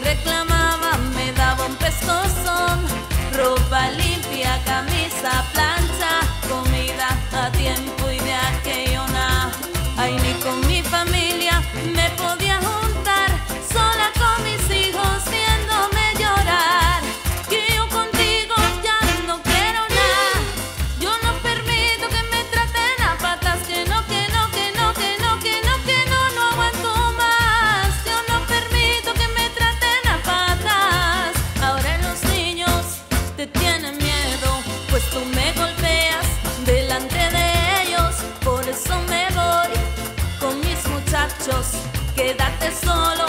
reclamaba me daba un pescozón. Ropa limpia, camisa, plancha, comida a tiempo y de aquello nada. Ay, ni con mi familia me podía juntar, sola con mis hijos viéndome llorar. Que yo contigo ya no quiero nada. Yo no permito que me traten a patas, que no, que no, que no, que no, que no, que no, no aguanto más. Yo no permito que me traten a patas. Ahora los niños te tienen miedo, pues tú me golpeas delante de ellos. Por eso me voy con mis muchachos, quédate solo.